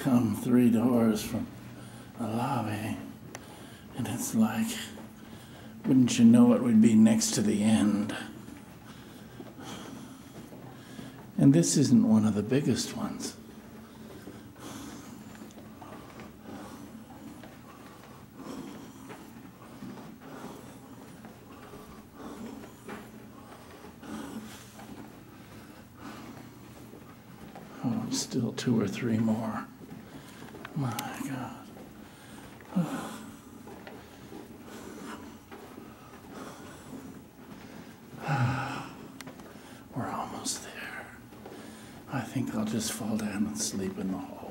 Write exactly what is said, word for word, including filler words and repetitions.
come three doors from the lobby, and it's like, wouldn't you know it, would be next to the end. And this isn't one of the biggest ones. Oh, still two or three more. My God. Oh. We're almost there. I think I'll just fall down and sleep in the hall.